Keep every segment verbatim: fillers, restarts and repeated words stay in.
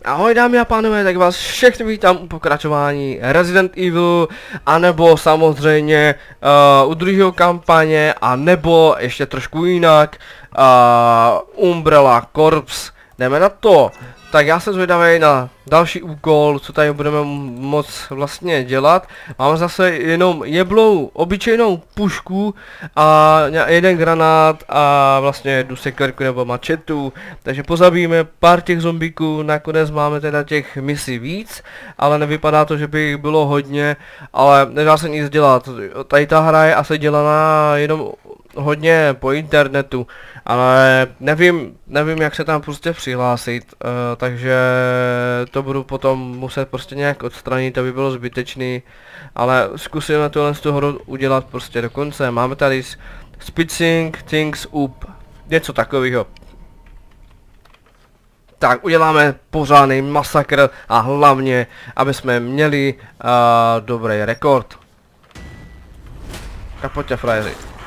Ahoj dámy a pánové, tak vás všechny vítám u pokračování Resident Evil, anebo samozřejmě uh, u druhého kampaně, a nebo ještě trošku jinak, uh, Umbrella Corps. Jdeme na to. Tak já jsem zvědavý na další úkol, co tady budeme moc vlastně dělat. Máme zase jenom jeblou, obyčejnou pušku a jeden granát a vlastně jednu sekerku nebo mačetu. Takže pozabijeme pár těch zombíků, nakonec máme teda těch misí víc, ale nevypadá to, že by jich bylo hodně, ale nedá se nic dělat. Tady ta hra je asi dělaná jenom hodně po internetu, ale nevím, nevím jak se tam prostě přihlásit, uh, takže to budu potom muset prostě nějak odstranit, aby bylo zbytečný, ale zkusíme tohle z toho hru udělat prostě do konce. Máme tady Spicing Things Up, něco takového. Tak uděláme pořádný masakr a hlavně, aby jsme měli uh, dobrý rekord. Tak pojďte frajeři.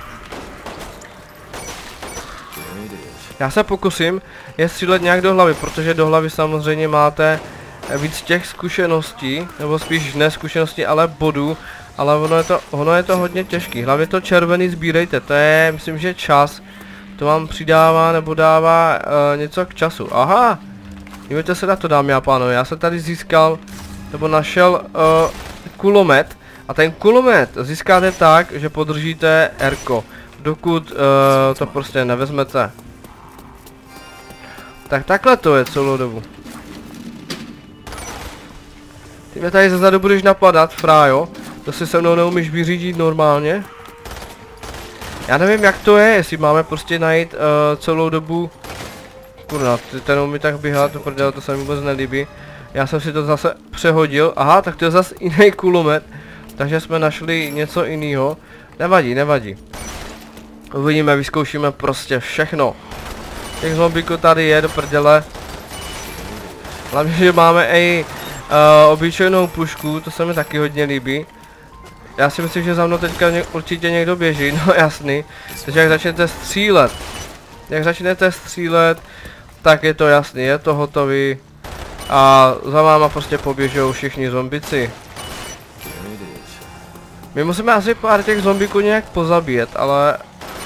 Já se pokusím je střílet nějak do hlavy, protože do hlavy samozřejmě máte víc těch zkušeností, nebo spíš ne zkušeností, ale bodů, ale ono je to, ono je to hodně těžký. Hlavně to červený sbírejte, to je, myslím, že čas, to vám přidává nebo dává uh, něco k času. Aha, dívejte se na to, dámy a pánové, já jsem tady získal, nebo našel uh, kulomet, a ten kulomet získáte tak, že podržíte R-ko, dokud uh, to prostě nevezmete. Tak takhle to je celou dobu. Ty mě tady zezadu budeš napadat, frájo. To si se mnou neumíš vyřídit normálně. Já nevím jak to je, jestli máme prostě najít uh, celou dobu. Kurna, ten umí tak běhat, to prdele, to se mi vůbec nelíbí. Já jsem si to zase přehodil. Aha, tak to je zase jiný kulomet. Takže jsme našli něco jiného. Nevadí, nevadí. Uvidíme, vyzkoušíme prostě všechno. Těch zombíků tady je do prdele. Hlavně, že máme i uh, obyčejnou pušku, to se mi taky hodně líbí. Já si myslím, že za mnou teďka ně, určitě někdo běží, no jasný. Takže jak začnete střílet, jak začnete střílet, tak je to jasný, je to hotový. A za váma prostě poběžou všichni zombici. My musíme asi pár těch zombíků nějak pozabíjet, ale...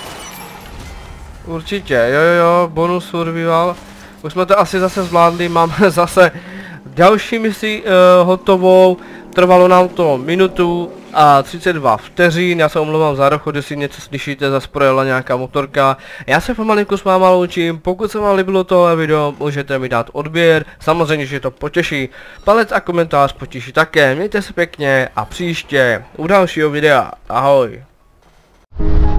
Určitě, jo jo jo, bonus survival. Už jsme to asi zase zvládli, máme zase další misi uh, hotovou. Trvalo nám to minutu a třicet dva vteřin, já se omlouvám za rocho, když si něco slyšíte, zase projela nějaká motorka. Já se pomalinku s váma loučím, pokud se vám líbilo tohle video, můžete mi dát odběr, samozřejmě, že to potěší. Palec a komentář potěší také, mějte se pěkně a příště u dalšího videa, ahoj.